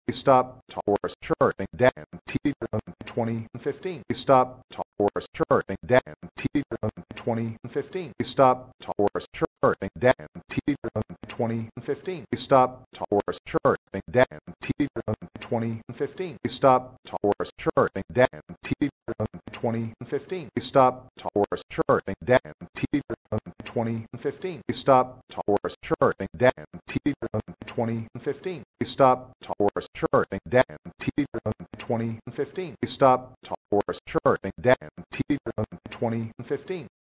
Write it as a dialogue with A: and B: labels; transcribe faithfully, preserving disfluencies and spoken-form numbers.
A: Stop horse chirping dantydant twenty fifteen. Stop horse chirping dantydant twenty fifteen. Stop horse chirping dantydant twenty fifteen. Stop horse chirping dantydant twenty fifteen. Stop horse chirping dantydant twenty fifteen. Stop horse chirping dantydant twenty fifteen. Stop horse chirping dantydant twenty fifteen. Stop horse chirping dantydant twenty fifteen. Stop horse chirping dantydant twenty fifteen.